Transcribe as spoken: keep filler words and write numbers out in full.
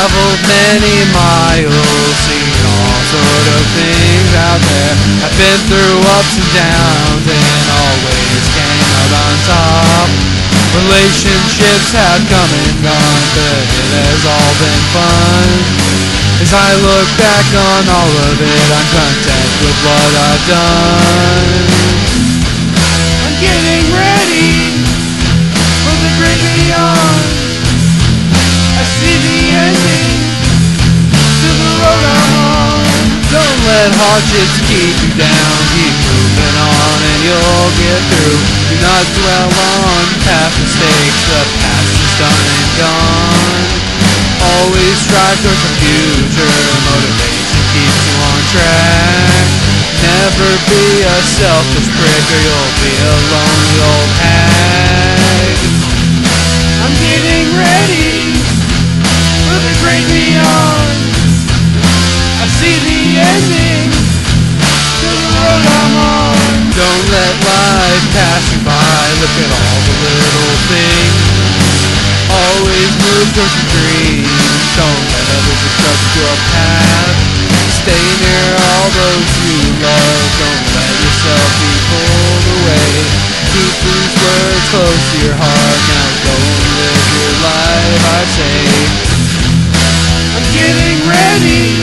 traveled many miles, seen all sort of things out there. I've been through ups and downs and always came out on top. Relationships have come and gone, but it has all been fun. As I look back on all of it, I'm content with what I've done. I'm getting ready for the great beyond. I see the ending to the road I'm on. Don't let hardships keep you down. Keep moving on and you'll get through. Do not dwell on past mistakes. The past is done and gone. Always strive towards the future. Motivation keeps you on track. Never be a selfish prick or you'll be a lonely old hag. I'm getting ready for the great beyond. I see the ending to the road I'm on. Don't let life pass you by. Look at all the little things. Always move towards your dreams. Don't let others obstruct your path. Stay near all those you love. Don't let yourself be pulled away. Keep these words close to your heart. Now go and live your life, I say. I'm getting ready